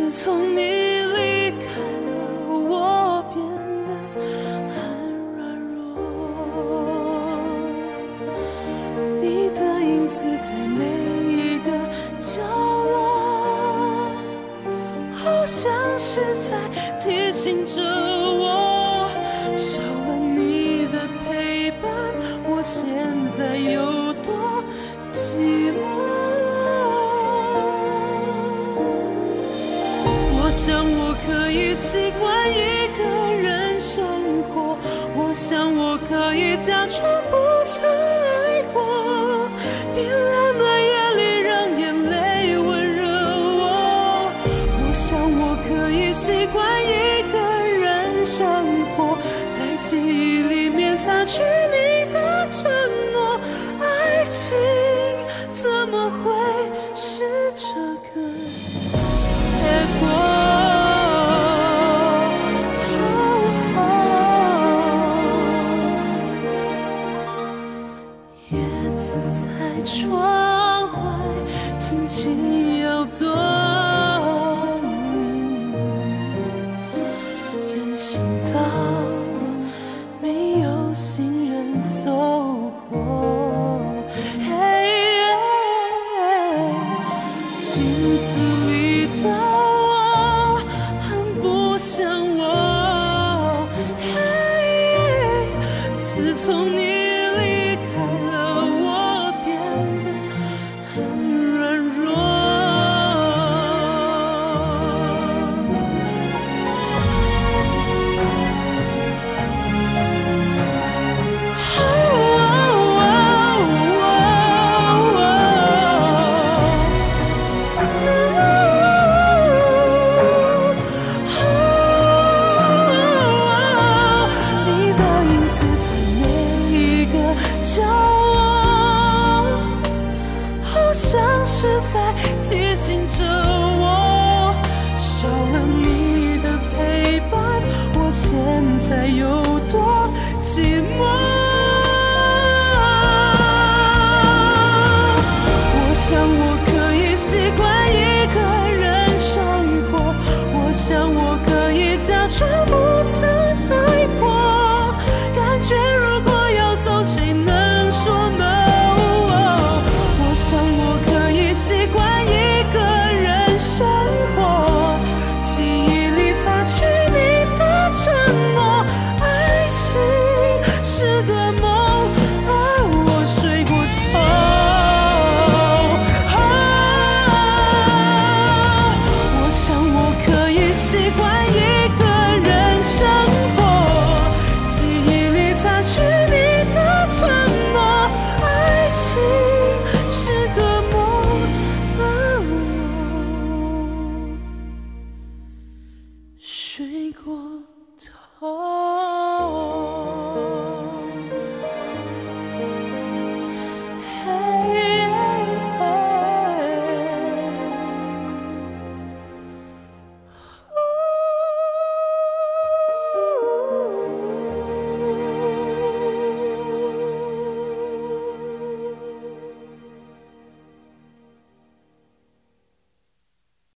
自从你离开了，我变得很软弱。你的影子在每一个角落，好像是在提醒着我，少了你的陪伴，我现在有多寂寞。我想我可以习惯一个人生活，我想我可以假装不曾爱过，冰凉的夜里让眼泪温热我。我想我可以习惯一个人生活，在记忆里面擦去你的承诺。爱情怎么会是这个结果？窗外轻轻摇动，人行道没有行人走过，镜子里的我很不像我，自从你是在提醒着我，少了你的陪伴，我现在有多寂寞。我想我可以习惯一个人生活，我想我可以假装不曾爱过，感觉如果要走，谁能说 no？习惯一个人生活，记忆里擦去你的承诺。爱情是个梦，而我睡过头。我想我可以习惯一个人生活，记忆里擦去你的承诺。爱情是个梦，睡过。